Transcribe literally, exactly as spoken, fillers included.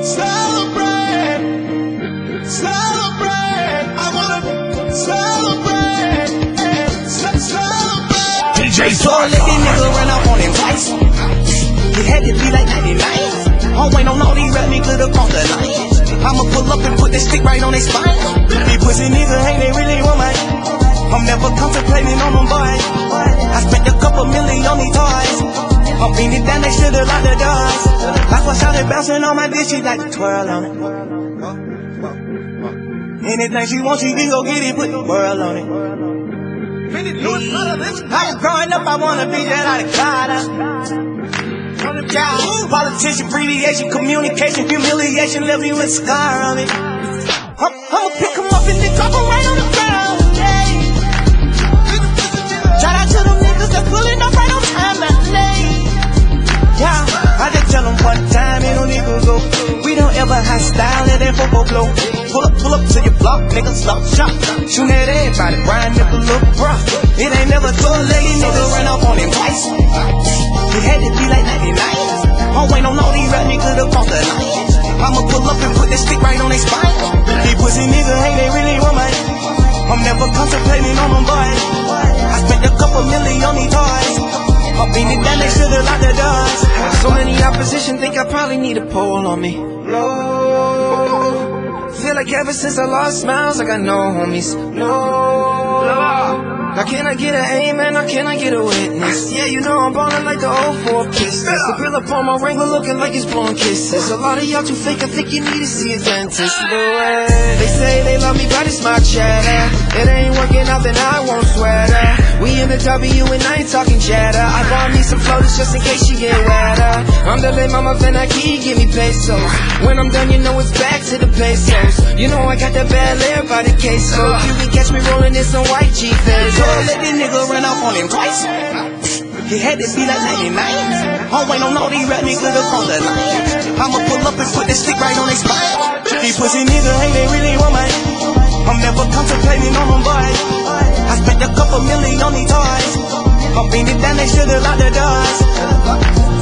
Celebrate, celebrate. I wanna celebrate, celebrate. D J So I let this nigga run up on him twice. It had to be like ninety-nine. I'm waiting on all these rap niggas to cross the line. I'ma pull up and put that stick right on their spine. These pussy niggas ain't they really want mine. I'm never contemplating on them boys. I spent a couple million on these toys. I'm beating down, they should've locked the doors. Like I started bouncing on my bitch, she like to twirl on it. Anything she wants, she can go get it, put the world on it. I was growing up, I wanna be that out of Carter. Politician, abbreviation, communication, humiliation, left me with a scar on it. I'm, I'ma pick him up and then drop him right on the ground. Yeah. Shout out to them niggas that pulling up right on time, man. Yeah, I just tell them one time, ain't no niggas go. We don't ever hostile, let that football blow. Pull up, pull up to your block, niggas stop shop. Shooting at everybody, Brian nigga look rough. It ain't never told a lady nigga run up on him twice. It had to be like ninety-nine. I'm waiting on all these rap niggas to cross the line. I'ma pull up and put that stick right on their spine. These pussy niggas ain't they really want mine. I'm never contemplating on them boys. I spent a couple million on these toys. I'm beating down, they should've locked the doors. So many opposition think I probably need a pole on me. Low. Feel like ever since I lost smiles, I got no homies. No. Now can I get an amen, or can I get a witness? Yeah, you know I'm ballin' like the old four Pistons. The grill up on my Wrangler looking like it's blowing kisses. A lot of y'all too fake, I think you need to see a dentist. They say they love me, but it's my cheddar. It ain't working out, then I won't sweat her. We in the W and I ain't talking cheddar. I bought me some floaters just in case she get wetter. I'm the late mama Van Aki, give me pesos. When I'm done, you know it's back to the pesos. You know I got that bad air by the queso. You can catch me rolling in some white G-Feds. So let this nigga run off on him twice. He had to be like ninety-nine. I'm waiting on all these rap niggas to cross the line. I'ma pull up and put that stick right on their spine. These pussy niggas ain't they really want mine. I'm never contemplating on them boys. I spent a couple million on these toys. I'm beating down, they should've locked the doors.